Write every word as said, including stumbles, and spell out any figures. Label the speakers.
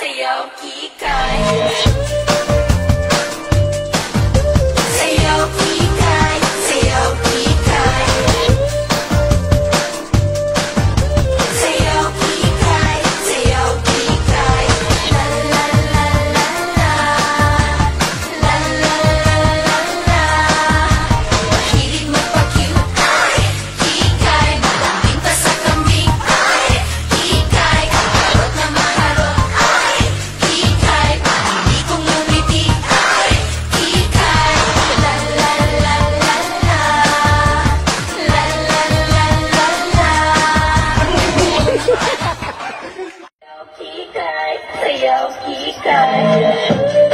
Speaker 1: Sayaw, Kikay. Sayaw, Kikay. Sayaw, Kikay. Sayaw, Kikay. Sayaw, Kikay. La la la la la. La la la la la. Mahilig magpa-cute. Ay, Kikay. Matambing pa sa kambing. Ay, Kikay. Kaharot na maharot. Ay, Kikay. Hindi kong ngumiti. Ay, Kikay. La la la la la. La la la la la. Sayaw, Kikay. Sayaw, Kikay.